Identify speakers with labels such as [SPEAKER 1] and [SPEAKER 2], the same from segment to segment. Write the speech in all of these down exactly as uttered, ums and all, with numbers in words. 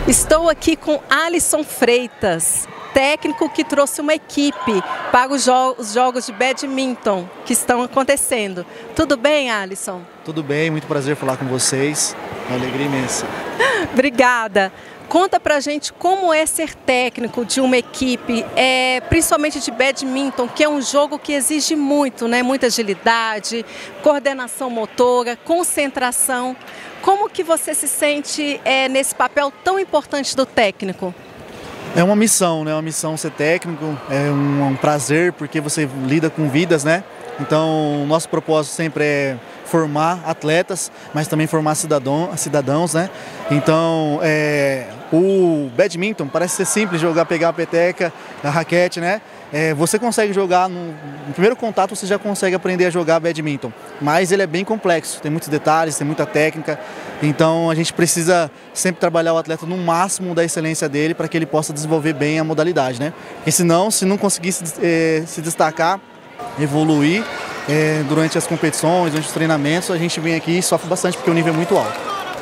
[SPEAKER 1] Estou aqui com Alisson Freitas, técnico que trouxe uma equipe para os, jo os jogos de badminton que estão acontecendo. Tudo bem, Alisson?
[SPEAKER 2] Tudo bem, muito prazer falar com vocês, uma alegria imensa.
[SPEAKER 1] Obrigada. Conta pra gente como é ser técnico de uma equipe, é, principalmente de badminton, que é um jogo que exige muito, né? Muita agilidade, coordenação motora, concentração. Como que você se sente é, nesse papel tão importante do técnico?
[SPEAKER 2] É uma missão, né? Uma missão ser técnico, é um, um prazer porque você lida com vidas, né? Então, o nosso propósito sempre é formar atletas, mas também formar cidadão, cidadãos, né? Então, é, o badminton parece ser simples, jogar, pegar a peteca, a raquete, né? É, você consegue jogar, no, no primeiro contato você já consegue aprender a jogar badminton, mas ele é bem complexo, tem muitos detalhes, tem muita técnica, então a gente precisa sempre trabalhar o atleta no máximo da excelência dele para que ele possa desenvolver bem a modalidade, né? Porque senão, se não conseguir se, é, se destacar, evoluir é, durante as competições, durante os treinamentos, a gente vem aqui e sofre bastante porque o nível é muito alto.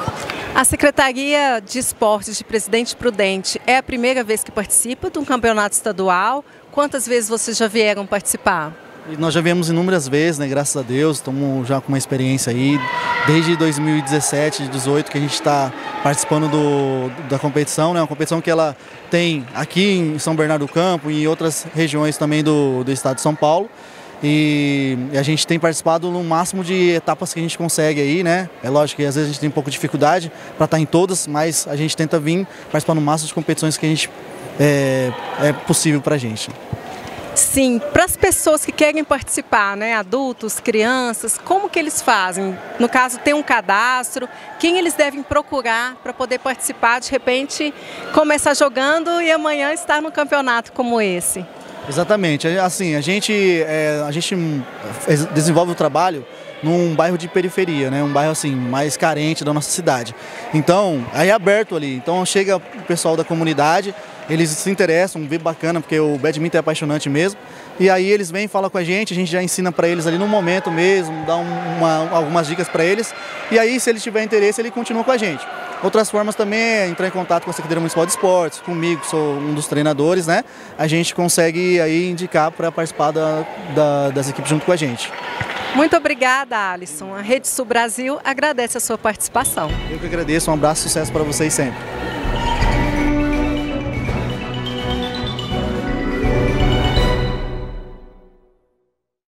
[SPEAKER 1] A Secretaria de Esportes de Presidente Prudente é a primeira vez que participa de um campeonato estadual. Quantas vezes vocês já vieram participar?
[SPEAKER 2] E nós já viemos inúmeras vezes, né? Graças a Deus, estamos já com uma experiência aí, desde dois mil e dezessete, dois mil e dezoito, que a gente está participando do, da competição, né? Uma competição que ela tem aqui em São Bernardo do Campo e em outras regiões também do, do estado de São Paulo. E a gente tem participado no máximo de etapas que a gente consegue aí, né? É lógico que às vezes a gente tem um pouco de dificuldade para estar em todas, mas a gente tenta vir participar no máximo de competições que a gente é, é possível para a gente.
[SPEAKER 1] Sim, para as pessoas que querem participar, né, adultos, crianças, como que eles fazem? No caso, tem um cadastro, quem eles devem procurar para poder participar, de repente começar jogando e amanhã estar num campeonato como esse?
[SPEAKER 2] Exatamente, assim, a gente, é, a gente desenvolve o trabalho num bairro de periferia, né? Um bairro assim, mais carente da nossa cidade. Então, aí é aberto ali, então chega o pessoal da comunidade, eles se interessam, vê bacana, porque o badminton é apaixonante mesmo, e aí eles vêm, falam com a gente, a gente já ensina para eles ali no momento mesmo, dá uma, algumas dicas para eles, e aí se eles tiverem interesse, ele continua com a gente. Outras formas também é entrar em contato com a Secretaria Municipal de Esportes, comigo, sou um dos treinadores, né? A gente consegue aí indicar para participar da, da, das equipes junto com a gente.
[SPEAKER 1] Muito obrigada, Alisson. A Rede Sul Brasil agradece a sua participação.
[SPEAKER 2] Eu que agradeço, um abraço e sucesso para vocês sempre.